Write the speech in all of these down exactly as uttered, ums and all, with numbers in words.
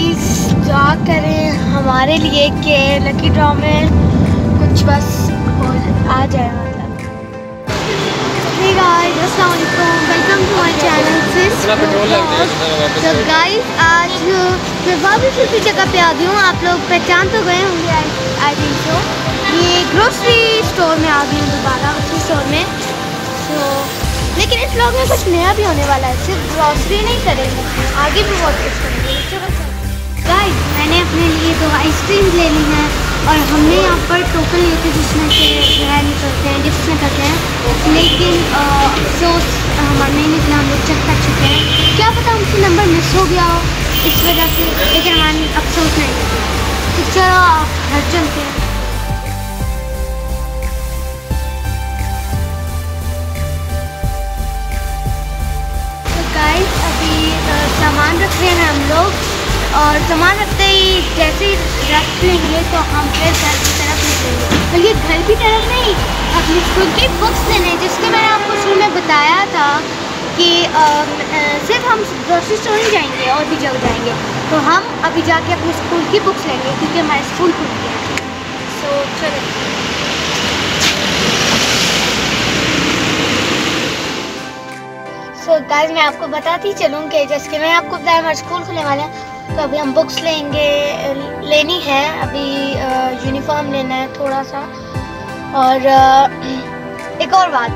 Guys दुआ करें हमारे लिए कि लकी ड्रॉ में कुछ बस हो आ जाए। मतलब हे गाइस अस्सलाम वालेकुम, welcome to my channel sis. तो गाइस आज मैं वापस उसी जगह पे आ गई हूँ। आप लोग पहचान तो गए होंगे आई थिंक सो। ये ग्रोसरी स्टोर में आ गई हूँ दोबारा, उसी स्टोर में। तो लेकिन इस व्लॉग में कुछ नया भी होने वाला है, सिर्फ ग्रोसरी नहीं करेंगे, आगे भी बहुत कुछ करेंगे। गाइस मैंने अपने लिए दो आइसक्रीम ले ली हैं और हमने यहाँ पर टोकन लिए थे जिसमें से ग्रैंड निकलते हैं, गिफ्ट निकलते हैं, लेकिन अफसोस हमारा नहीं निकला। हम लोग चेक कर चुके हैं, क्या पता हमसे नंबर मिस हो गया हो इस वजह से, लेकिन हमारे अफसोस नहीं निकला। तो चलो आप घर चलते हैं। तो गाइस अभी सामान रख रहे हैं हम लोग, और सामान रखते ही जैसे ही रख लेंगे तो हम फिर घर की तरफ निकलेंगे। और ये घर की तरफ नहीं, अपनी स्कूल की बुक्स लेने, जिसके मैंने आपको शुरू में बताया था कि आ, सिर्फ हम ग्रोसरी स्टोर ही जाएंगे और भी जगह जाएंगे। तो हम अभी जाके अपनी स्कूल की बुक्स लेंगे क्योंकि हमारे स्कूल खुल गया है। सो चलो सो गाइस मैं आपको बताती चलूँ कि जैसे कि मैं आपको बताया हमारे स्कूल खुलने वाले हैं। तो अभी हम बुक्स लेंगे, लेनी है अभी, यूनिफॉर्म लेना है थोड़ा सा। और एक और बात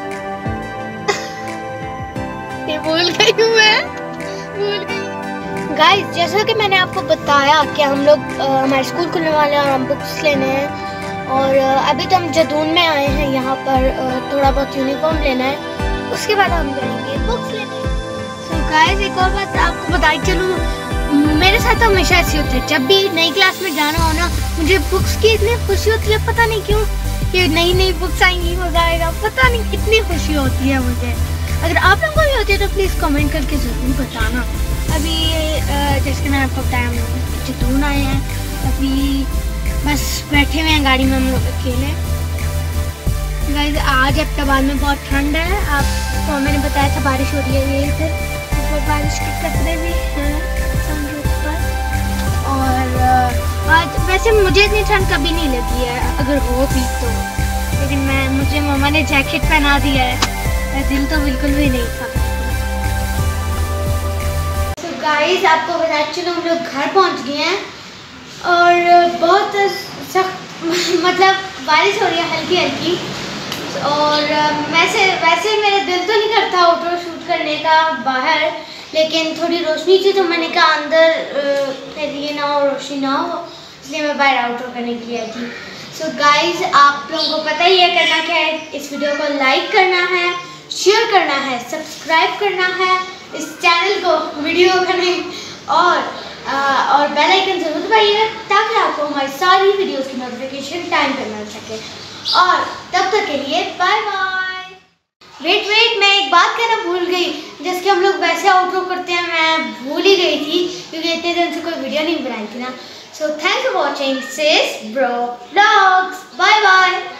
ये भूल गई हूँ मैं भूल गई गाइस, जैसा कि मैंने आपको बताया कि हम लोग हमारे स्कूल खुलने वाले हैं और हम बुक्स लेने हैं। और अभी तो हम जदून में आए हैं यहाँ पर, थोड़ा बहुत यूनिफॉर्म लेना है, उसके बाद हम जाएंगे बुक्स लेने। तो गाइस एक और बात आपको बताई चलूँ, मेरे साथ तो हमेशा ऐसे होता है, जब भी नई क्लास में जाना हो ना, मुझे बुक्स की इतनी खुशी होती है, पता नहीं क्यों, कि नई नई बुक्स आएंगी, मजा आएगा, पता नहीं कितनी खुशी होती है मुझे। अगर आप लोगों को भी होती है तो प्लीज़ कमेंट करके ज़रूर बताना। अभी जैसे कि मैंने आपको बताया, हम लोग जैतून आए हैं, अभी बस बैठे हुए हैं गाड़ी में हम लोग अकेले। गाइस आज अब्टाबाद में बहुत ठंड है, आपको मैंने बताया था बारिश हो रही है, ये इधर ऊपर बारिश के कतरे भी हैं समुद्र पर। और आज वैसे मुझे इतनी ठंड कभी नहीं लगी है, अगर हो भी तो, लेकिन मैं मुझे मम्मा ने जैकेट पहना दिया है, दिल तो बिल्कुल भी नहीं था। तो गाइस आपको बता चलो हम लोग घर पहुंच गए हैं और बहुत सख्त मतलब बारिश हो रही है हल्की हल्की। और वैसे वैसे मेरा दिल तो नहीं करता आउटडोर शूट करने का बाहर, लेकिन थोड़ी रोशनी थी तो मैंने कहा अंदर फिर ये ना हो, रोशनी ना हो, इसलिए मैं बाहर आउटडोर करने के लिए आई थी। सो गाइस आप लोगों को पता ही है करना क्या है, इस वीडियो को लाइक करना है, शेयर करना है, सब्सक्राइब करना है इस चैनल को, वीडियो को नहीं, और आ, और बेल आइकन जरूर दबाइएगा ताकि आपको हमारी सारी वीडियोस की नोटिफिकेशन टाइम पर मिल सके। और तब तक के लिए बाय बाय। वेट वेट मैं एक बात कहना भूल गई, जैसे कि हम लोग वैसे आउटरो करते हैं, मैं भूल ही गई थी क्योंकि इतने दिन से कोई वीडियो नहीं बनाई थी ना। So thanks for watching sis bro vlogs, bye bye.